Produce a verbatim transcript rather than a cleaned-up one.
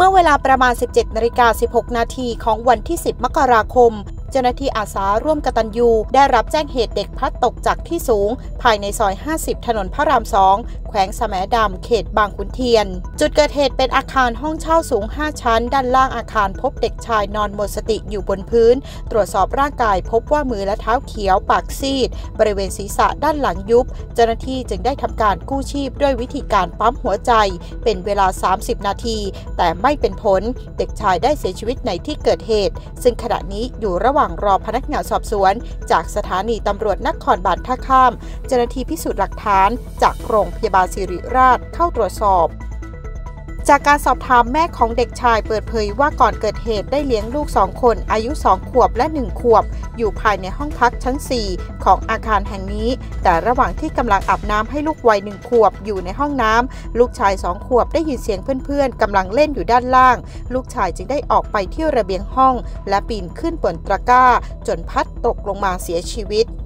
อเวลาประมาณ สิบเจ็ดนาฬิกาสิบหกนาทีของวันที่ สิบ มกราคมเจ้าหน้าที่อาสาร่วมกตัญญูได้รับแจ้งเหตุเด็กพลัดตกจากที่สูงภายในซอย ห้าสิบ ถนนพระราม สอง แขวงแสมดำ เขตบางขุนเทียนจุดเกิดเหตุเป็นอาคารห้องเช่าสูง ห้า ชั้นด้านล่างอาคารพบเด็กชายนอนหมดสติอยู่บนพื้นตรวจสอบร่างกายพบว่ามือและเท้าเขียวปากซีดบริเวณศีรษะด้านหลังยุบเจ้าหน้าที่จึงได้ทำการกู้ชีพด้วยวิธีการปั๊มหัวใจเป็นเวลา สามสิบ นาทีแต่ไม่เป็นผลเด็กชายได้เสียชีวิตในที่เกิดเหตุซึ่งขณะนี้อยู่ระหว่างรอพนักงานสอบสวนจากสถานีตำรวจนครบาลท่าข้ามเจ้าหน้าที่พิสูจน์หลักฐานจากโรงพยาบาลศิริราชเข้าตรวจสอบจากการสอบถามแม่ของเด็กชายเปิดเผยว่าก่อนเกิดเหตุได้เลี้ยงลูกสองคนอายุสองขวบและหนึ่งขวบอยู่ภายในห้องพักชั้นสี่ของอาคารแห่งนี้แต่ระหว่างที่กำลังอาบน้ำให้ลูกวัยหนึ่งขวบอยู่ในห้องน้ำลูกชายสองขวบได้ยินเสียงเพื่อนๆกำลังเล่นอยู่ด้านล่างลูกชายจึงได้ออกไปที่ระเบียงห้องและปีนขึ้นบนตะกร้าจนพัดตกลงมาเสียชีวิต